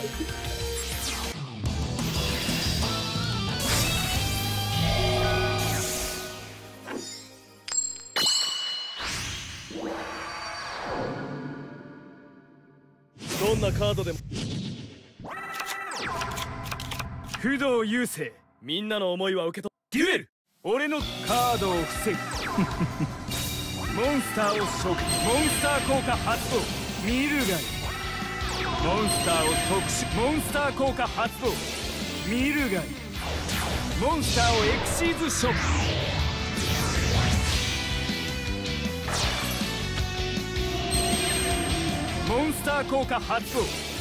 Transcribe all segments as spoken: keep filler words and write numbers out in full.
どんなカードでも。 不動優勢、 みんなの思いは受け取っ。デュエル。 俺のカードを防ぐモンスターを召喚、モンスター効果発動、見るがいい。モンスターを特殊、モンスター効果発動、見るがいい。モンスターをエクシーズ召喚、モンスター効果発動、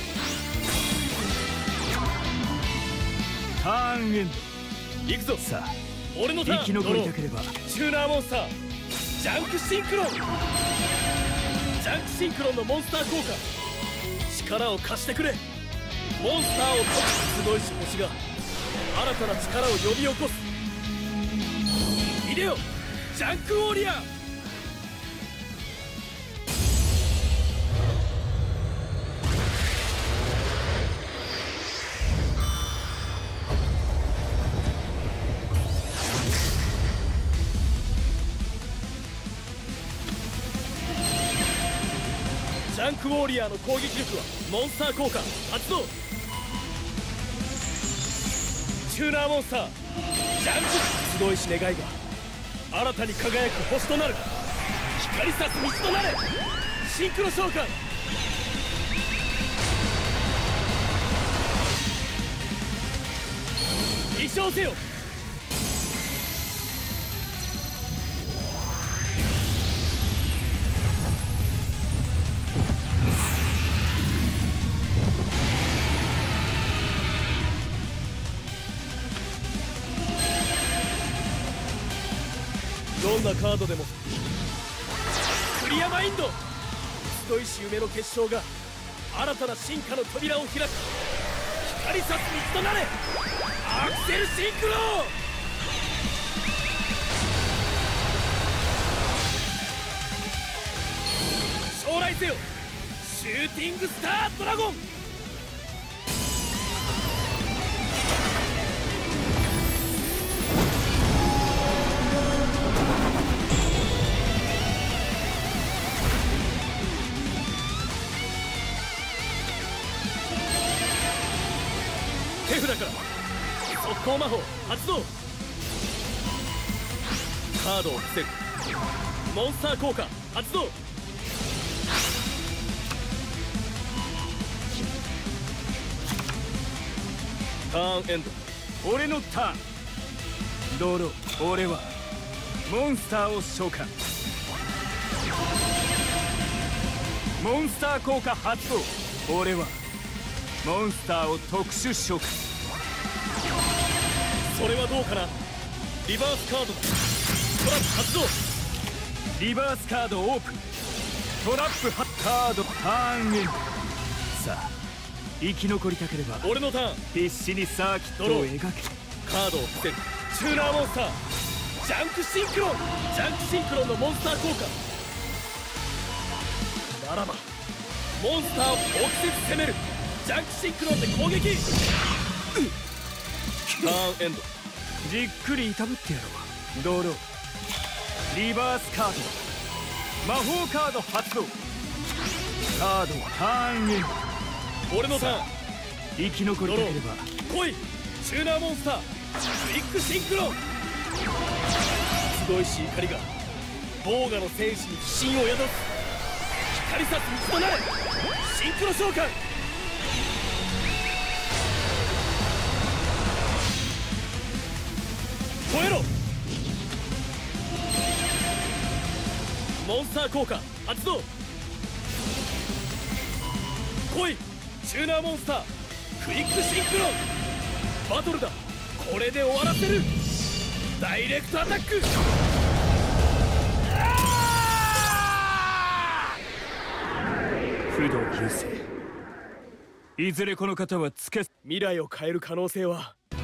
ターンエンド。 行くぞ。 さあ俺のターン。 生き残りたければチューナーモンスタージャンクシンクロン。ジャンクシンクロンのモンスター効果、力を貸してくれ。モンスターを解く。すごいし星が新たな力を呼び起こす。いでよジャンクウォーリアー。ジャンクウォーリアーの攻撃力はモンスター効果発動。チューナーモンスタージャンク。すごいし願いが新たに輝く星となる。光さす道となれ。シンクロ召喚。飛翔せよ。どんなカードでも。クリアマインド。人石夢の結晶が新たな進化の扉を開く。光さす道となれ。アクセルシンクロ。将来せよシューティングスタードラゴン。手札から速攻魔法発動。カードを防ぐ。モンスター効果発動。ターンエンド。 俺のターン。ドロー。俺はモンスターを召喚、モンスター効果発動。俺はモンスターを特殊召喚。 それはどうかな。リバースカードだ。トラップ発動。 リバースカードオープン。トラップ発カードターンエンド。さあ生き残りたければ俺のターン。 必死にサーキットを描け。 カードを伏せる。チューナーモンスタージャンクシンクロン。ジャンクシンクロンのモンスター効果ならばモンスターを直接攻める。ジャンクシンクロンで攻撃。ターンエンド。 じっくりいたぶってやろう。ドロー。リバースカード。魔法カード発動。カードターンエンド。 俺のターン。 生き残りたければ来い。チューナーモンスタークイックシンクロン。すごいし怒りがボーガの戦士に不信を宿す。光さす道となれ。シンクロ召喚。超えろ。モンスター効果発動。来い。チューナーモンスタークイックシンクロン。バトルだ。これで終わらせる。ダイレクトアタック。 不動優勢。いずれこの方はつけ。 未来を変える可能性は